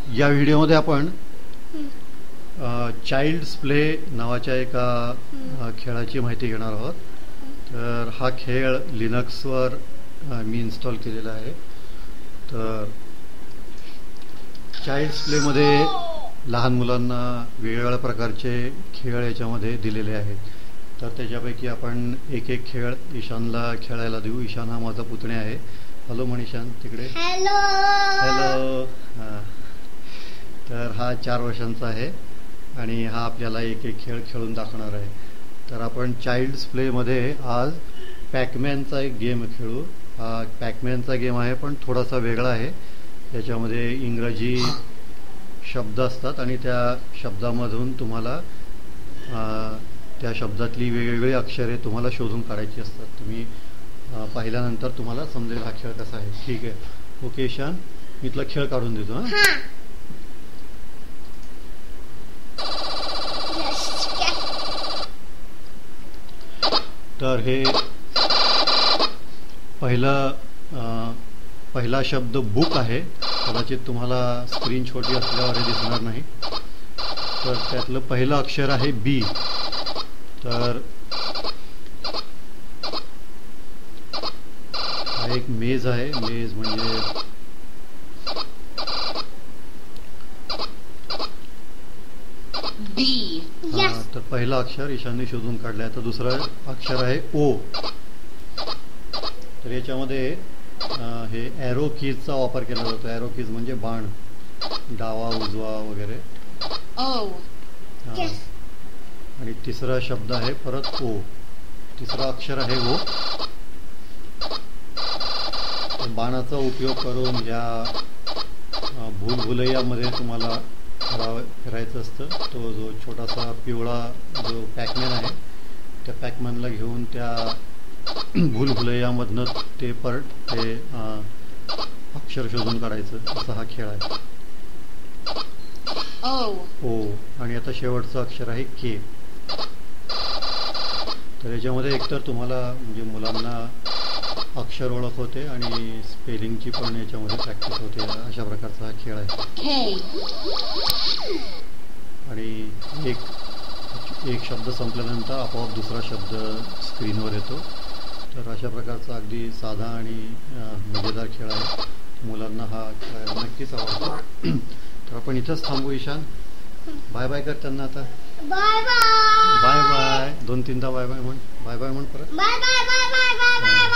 या व्हिडिओमध्ये आपण चाइल्ड्स प्ले नावाच्या एका खेळाची माहिती घेणार आहोत. तर हा खेळ लिनक्सवर मी इन्स्टॉल केलेला आहे. तर चाइल्ड्स प्लेमध्ये लहान मुलांना वेगवेगळ्या प्रकारचे खेळ याच्यामध्ये दिलेले आहेत. तर त्याच्यापैकी आपण एक एक खेळ ईशानला खेळायला देऊ. ईशान हा माझा पुतणे आहे. हॅलो मनीषान तिकडे. Hello hello. तर हा 4 वर्षांचा आहे आणि हा आपल्याला एक एक खेळ खेळून दाखवणार आहे. तर आपण चाइल्ड्स प्लेमध्ये आज पॅकमॅनचा एक गेम खेळू. हा पॅकमॅनचा गेम आहे पण थोडासा वेगळा आहे. याच्यामध्ये इंग्रजी शब्द असतात आणि त्या शब्दामधून तुम्हाला त्या शब्दातली वेगवेगळी अक्षरे तुम्हाला शोधून काढायची असतात. तुम्ही पाहिल्यानंतर तुम्हाला समजेल हा खेळ कसा आहे. ठीक आहे. ओके ईशान, मी तुला खेळ काढून देतो. हां, तर हे पहिला शब्द बुक आहे. कदाचित तुम्हाला स्क्रीन छोटी असल्यावर हे दिसणार नाही. तर त्यातलं पहिलं अक्षर आहे बी. तर हा एक मेज आहे. मेज म्हणजे बी. तर पहिलं अक्षर ईशानने शोधून काढलं आहे. तर दुसरं अक्षर आहे ओ. तर याच्यामध्ये हे ॲरो कीजचा वापर केला जातो. ॲरो कीज म्हणजे बाण, डावा उजवा वगैरे. आणि तिसरा शब्द आहे परत ओ. तिसरा अक्षर आहे ओ. बाणाचा उपयोग करून या भूलभुलैयामध्ये तुम्हाला फिरायचं असतं. तो जो छोटासा पिवळा जो पॅकमॅन आहे त्या पॅकमॅनला घेऊन त्या भूलभुलैयामधनं ते अक्षर शोधून काढायचं. असा हा खेळ आहे. ओ. आणि आता शेवटचं अक्षर आहे के. तर याच्यामध्ये एकतर तुम्हाला म्हणजे मुलांना अक्षर ओळख होते आणि स्पेलिंगची पण याच्यामध्ये प्रॅक्टिस होते. अशा प्रकारचा हा खेळ आहे. आणि एक शब्द संपल्यानंतर आपोआप दुसरा शब्द स्क्रीनवर येतो. तर अशा प्रकारचा अगदी साधा आणि मजेदार खेळ आहे. मुलांना हा खेळायला नक्कीच आवडतो. तर आपण इथंच थांबू. ईशान बाय बाय कर त्यांना आता. Bye bye bye bye. 2-3दा बाय बाय म्हण. बाय बाय म्हण परत. Bye bye bye bye bye bye.